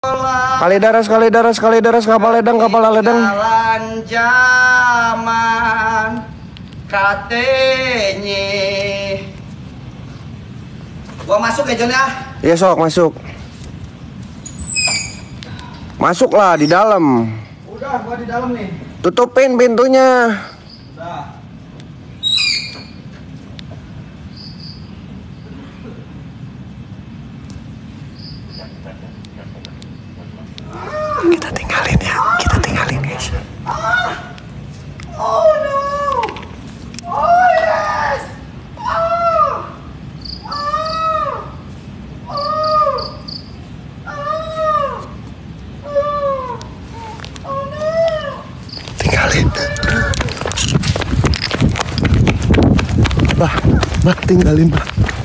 Kalideres, kapal ledeng. Jalan zaman katanya. Gua masuk ya Jon ya? Iya sok masuk. Masuklah di dalam. Udah, gua di dalam nih. Tutupin pintunya. Udah. Kita tinggalin guys. Oh no. Oh yes. Oh. Oh. Oh. Oh. Oh no. Tinggalin. Bah, tinggalin, Bah.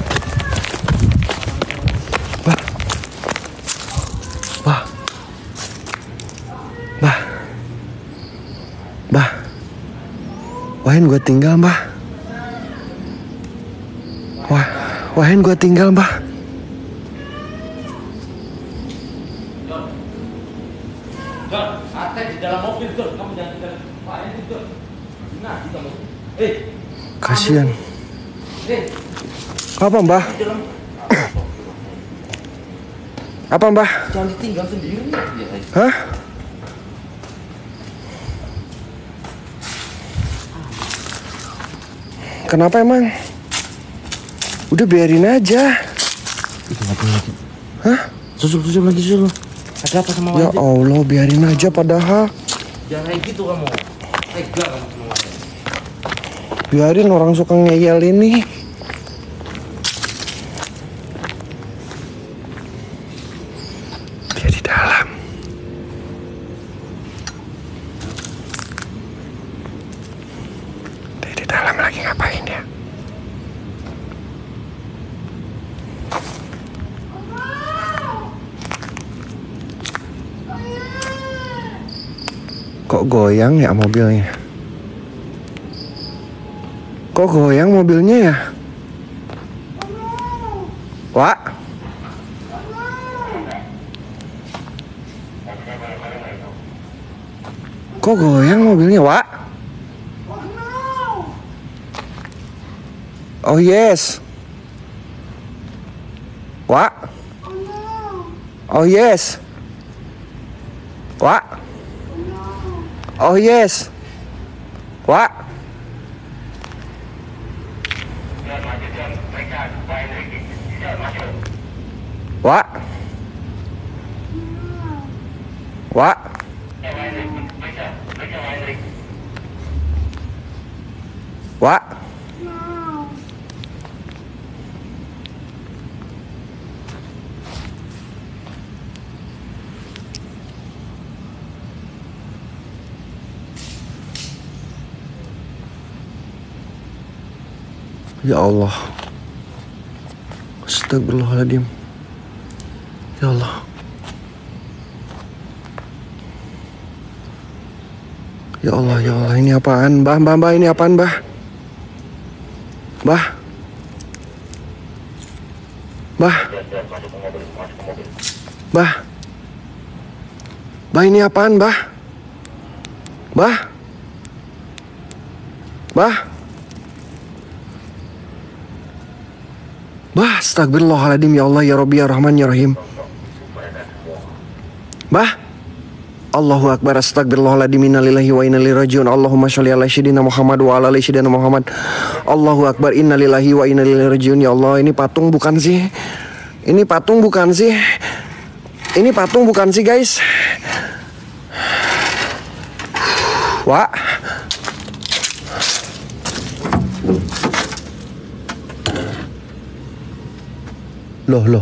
Wahin gua tinggal, Mbah. Wahin gua tinggal, Mbah. Jon, Ate di dalam mobil, Jon. Kamu jangan tinggal Pak Edi, Jon. Nah, di dalam mobil. Kasihan. Apa, Mbah? Apa, Mbah? Jangan ditinggal sendiri. Hah? Kenapa emang? Udah biarin aja. Hah? Susul lagi. Ada apa sama Ya Allah, biarin aja padahal. Jangan kayak gitu kamu. Tega kamu sama Wajib. Biarin orang suka ngeyel ini. Dia di dalam. Dia di dalam lagi ngapain ya? Kok goyang ya mobilnya? Kok goyang mobilnya ya? Wak? Kok goyang mobilnya, Wak? Oh yes. Wak? Oh yes. Wak? Oh yes. Wak? Wak? Wak? Wak? Ya Allah. Astagfirullahaladzim. Ya Allah. Ya Allah, ya Allah, ini apaan? Mbah, ini apaan, Mbah? Mbah? Mbah? Mbah? Mbah, ini apaan, Mbah? Mbah? Mbah? Mbah, astagfirullahaladzim, ya Allah, ya Rabbi, ya Rahman, ya Rahim. Mbah? Allahu Akbar, astagfirullahaladzim, innalillahi wa inna ilaihi rajiun. Allahumma sholli ala sayyidina Muhammad wa ala ali sayyidina Muhammad. Allahu Akbar, innalillahi wa inna ilaihi rajiun. Ya Allah, ini patung bukan sih? Ini patung bukan sih? Ini patung bukan sih, guys? Wah. Loh.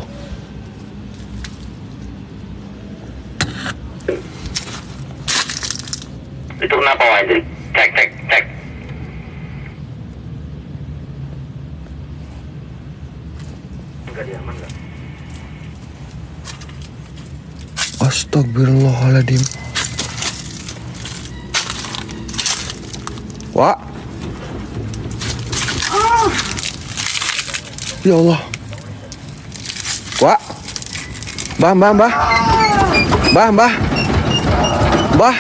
Itu kenapa Wajib? Cek. Enggak diaman enggak? Astagfirullahaladzim. Wah. Ya Allah. Wah. Mbah. Mbah, mbah. Mbah.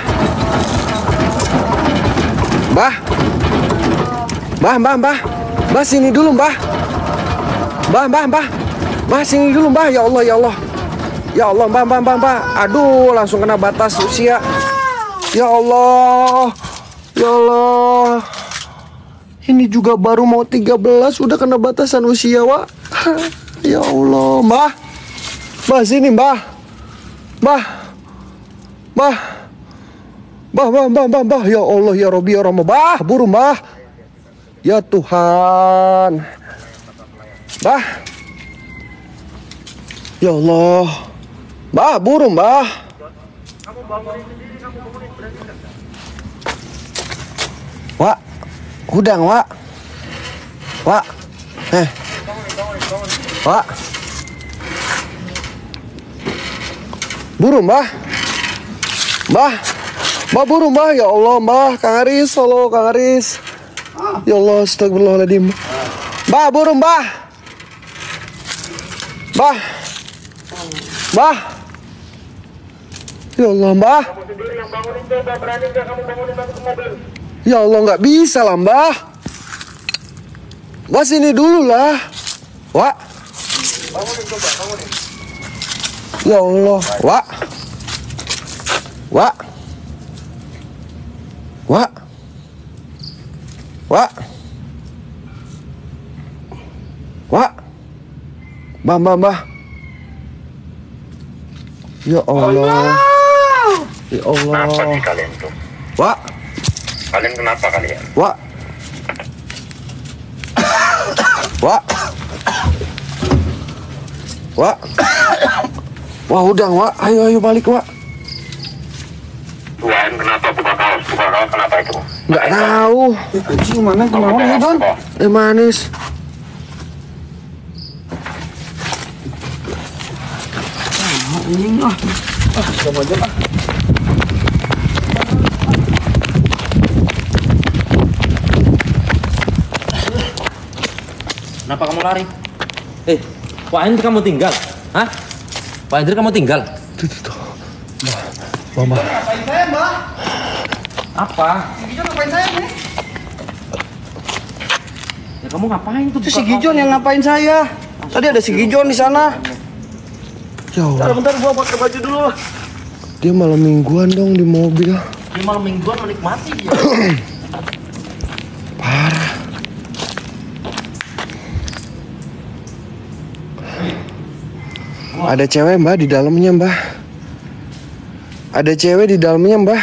Mbah. Mbah, mbah, mbah. Mbah sini dulu, mbah. Mbah, mbah, mbah. Mbah sini dulu, mbah. Ya Allah, ya Allah. Ya Allah, mbah, mbah, mbah, mbah. Aduh, langsung kena batas usia. Ya Allah. Ya Allah. Ini juga baru mau 13 udah kena batasan usia, Wak. Ya Allah, mbah. Mbah sini, mbah. Mbah. Mbah. Mbah, mbah, mbah, mbah, mbah. Ya Allah, ya Rabbi, ya Rahman. Mbah, buru, mbah. Ya Tuhan. Mbah. Ya Allah. Mbah, buru, mbah. Wak. Udang, Wak. Wak. Wak. Buru, mbah. Mbah. Mbah, buru, mbah. Ya Allah, mbah. Kang Aris, halo, Kang Aris. Ya Allah, astagfirullahaladzim. Mbah, buru, mbah. Mbah. Mbah. Ya Allah, mbah. Ya Allah, nggak bisa lah, mbah. Mbah sini dulu lah. Wak. Ya Allah, Wak. Wak. Wak. Wak. Wak. Mbah, mbah, mbah. Ya Allah. Ya Allah. Kenapa sih kalian tuh? Wak. Kalian kenapa kalian? Wak. Wak. Wak. Wah, udang, Wak. Ayo, ayo balik, Wak. Tuhan kenapa buka kaos? Buka kaos kenapa itu? Nggak tahu. Anjing mana gimana ya, Don? Manis. Anjing ah. Coba aja lah. Kenapa kamu lari? Pak Hendri kamu tinggal? Hah? Pak Hendri kamu tinggal? Tuh. Mama. Ngapain saya, Mbak? Apa? Si Gijon ngapain saya nih? Ya kamu ngapain tuh? Itu si Gijon yang ngapain saya. Tadi ada si Gijon di sana. Ya Allah. Bentar gua pakai baju dulu. Dia malam mingguan dong di mobil. Dia malam mingguan menikmati dia. Parah. Ada cewek, Mbah, di dalamnya, Mbah. Ada cewek di dalamnya, Mbah.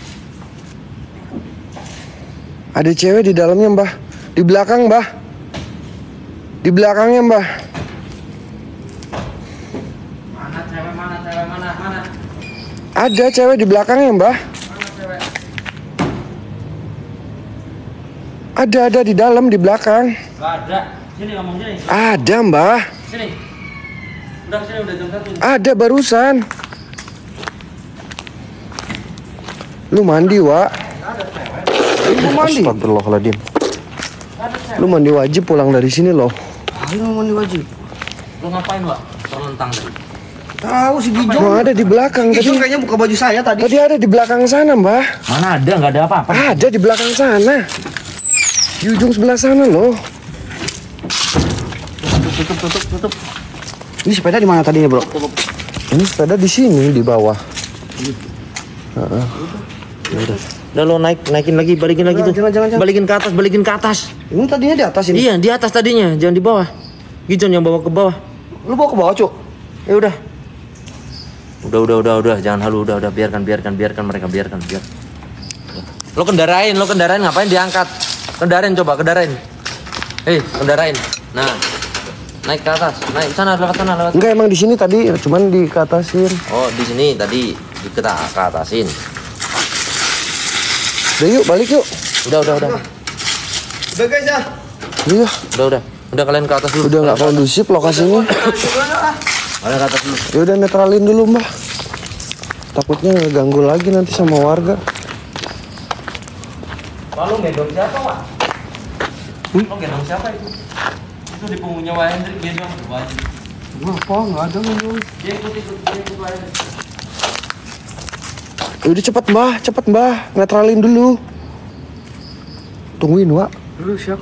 Ada cewek di dalamnya, Mbah. Di belakang, Mbah. Di belakangnya, Mbah. Mana cewek, mana? Ada cewek di belakangnya, Mbah. Mana cewek? Ada di dalam, di belakang. Gak ada. Sini ngomong sini. Ada, Mbah. Sini. Udah sini udah jam 1. Ada barusan. Lu mandi, Wak. Lu mandi. Astagfirullahaladzim. Lu mandi wajib pulang dari sini loh. Lu mandi wajib. Lu ngapain, Wak? Terlentang tadi. Tahu si Gijon. Mau ada di belakang Gijon tadi. kayaknya buka baju saya tadi. Tadi ada di belakang sana, Mbah. Mana ada, nggak ada apa-apa. Ada di belakang sana. Di ujung sebelah sana loh. Tutup. Ini sepeda di mana tadinya, Bro? Ini sepeda di sini di bawah. Udah lo naikin lagi, balikin lagi tuh. Jangan. Balikin ke atas. Ini tadinya di atas ini. Iya, di atas tadinya, jangan di bawah. Gijon yang bawa ke bawah. Lu bawa ke bawah, Cuk. Ya udah. Udah, jangan halu, udah, biarkan mereka, biarkan. Lo kendarain, ngapain diangkat? Kendarain. Kendarain. Nah, naik ke atas, naik sana, lewat sana. Enggak, emang di sini tadi cuman dikatasin. Oh, di sini tadi kita ke atasin. Udah yuk, balik yuk. Udah. Udah guys ya. Iya, Udah kalian ke atas dulu. udah nggak kondusif lokasinya. Kalian ke atas dulu. Ya udah netralin dulu, Mbah. Takutnya ngeganggu lagi nanti sama warga. Lo gendong siapa, Wak? Lo gendong siapa itu? Itu di punggungnya Wak Hendrik, gendong. Ngapa? Nggak ada ngomong. Dia ikut Wak Hendrik. Udah cepet mbah, netralin dulu. Tungguin Wak. Dulu siap.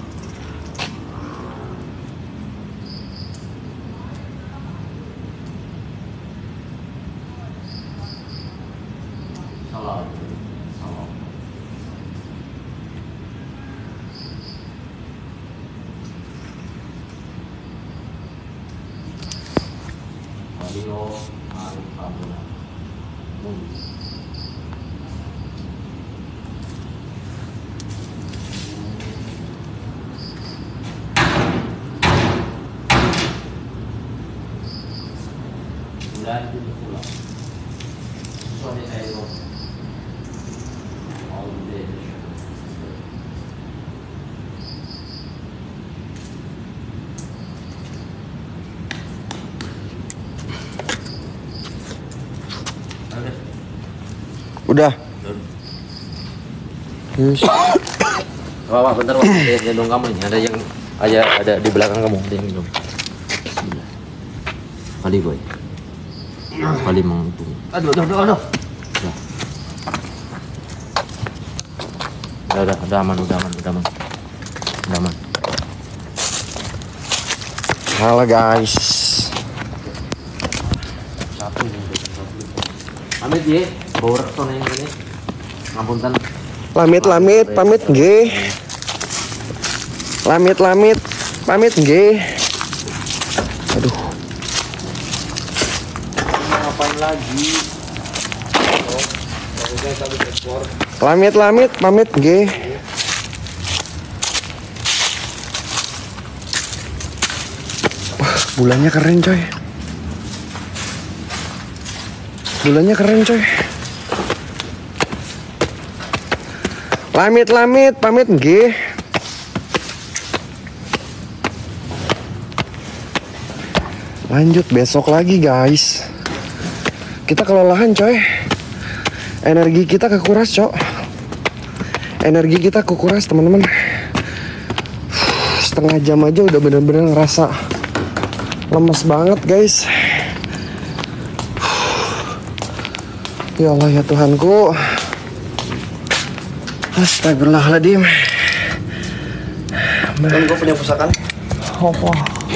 Dan itu pulang. Suami saya itu. All day. Udah. Yes. Wah, bentar Wak. Gendong kamu ini. Ada di belakang kamu. Ada yang gendong. Kali boy. Kali menghitung. Aduh. Udah aman. Halo guys. Amit ya, bawa rekton yang ini. Ngapunten. Lamit pamit nggih. Lamit pamit nggih. Aduh. Ngapain lagi? Lamit pamit nggih. Wah, bulannya keren coy. Lamit pamit nggih. Lanjut besok lagi guys. Kita kelelahan coy. Energi kita kekuras teman-teman. Setengah jam aja udah bener-bener ngerasa lemes banget guys. Ya Allah ya Tuhanku. Astagfirullahaladzim. Kan gue punya pusaka nih. Apa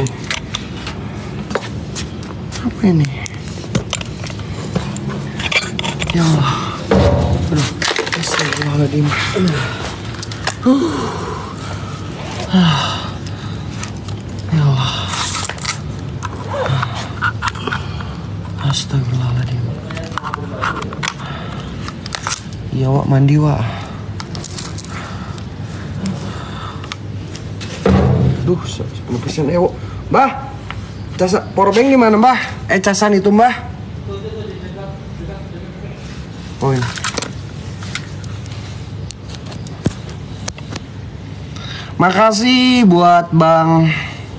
ini? Ya Allah. Aduh. Astagfirullahaladzim. Ya Allah. Astagfirullahaladzim. Ya Wak, mandi Wak. Duh, 10% Wak. Mbah, powerbank di mana Mbah? Casan itu Mbah. Oh ini. Makasih buat Bang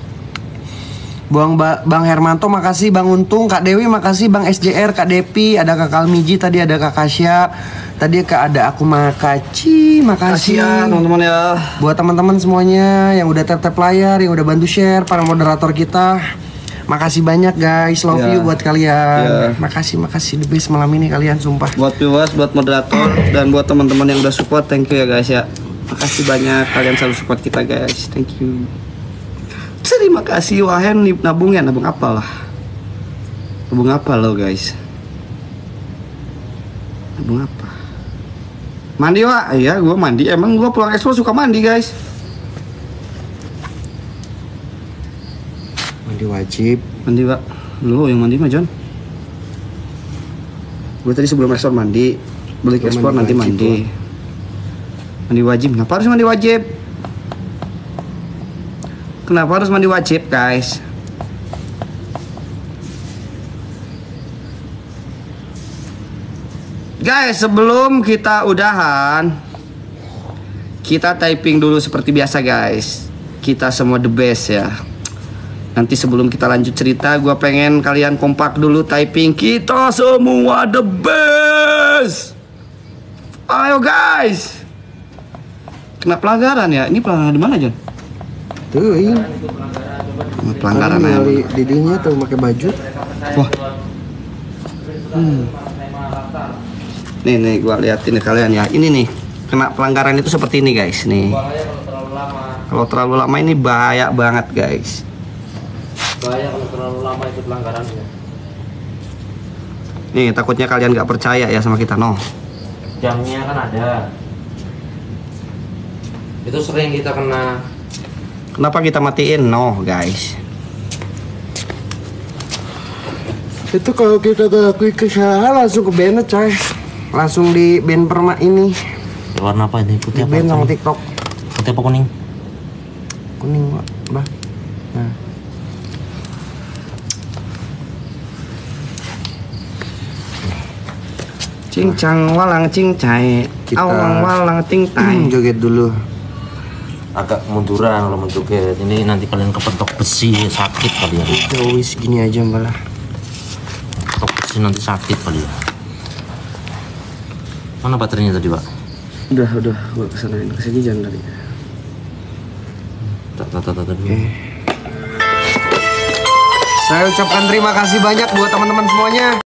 Hermanto, makasih Bang Untung, Kak Dewi, makasih Bang SJR, Kak Depi, ada Kak Kalmiji, tadi ada Kak Kasya, tadi ada aku Makaci, makasih ya teman-teman ya. Buat teman-teman semuanya yang udah tap layar, yang udah bantu share, para moderator kita, makasih banyak guys, love you buat kalian. Makasih the best malam ini kalian, sumpah. Buat viewers, buat moderator, dan buat teman-teman yang udah support, thank you ya guys ya. Makasih banyak kalian selalu support kita guys, thank you. Terima kasih. Wahen nabung apa lah? Nabung apa lo guys? Nabung apa? Mandi Wak? Iya gue mandi. Emang gue pulang ekspor suka mandi guys. Mandi wajib. Mandi Wak. Lu yang mandi mah John. Gue tadi sebelum ekspor mandi. Beli ekspor nanti mandi. Mandi wajib. Kenapa harus mandi wajib? Kenapa harus mandi wajib guys? Guys, sebelum kita udahan, kita typing dulu seperti biasa guys. Kita semua the best ya. Nanti sebelum kita lanjut cerita, gue pengen kalian kompak dulu typing. Kita semua the best. Ayo guys. Kena pelanggaran ya? Ini pelanggaran di mana John? Tuh ini. Pelanggaran aja. Didinya tuh pakai baju. Wah. Nih gua liatin nih kalian ya. Ini nih, kena pelanggaran itu seperti ini guys. Nih. Bahaya kalau terlalu lama. Kalau terlalu lama ini bahaya banget guys. Bahaya kalau terlalu lama itu pelanggarannya. Nih takutnya kalian nggak percaya ya sama kita, no. Jamnya kan ada. Itu sering kita kena. Kenapa kita matiin? No guys. Itu kalau kita ngelakuin kesalahan langsung ke banned coy. Langsung di ban perma ini. Warna apa ini? Putih Di apa? ban sama TikTok. Putih apa kuning? Kuning bah. Nah. Cincang walang cincai, Kita- awang walang ting tai. Joget dulu. Agak munduran kalau menjoget. Ini nanti kalian kepentok besi sakit kali ya. Ya wis gini aja malah. Kepentok besi nanti sakit kali ya. Mana baterainya tadi pak? Udah, gua kesanain kesini jangan tadi. Tadi. Saya ucapkan terima kasih banyak buat teman-teman semuanya.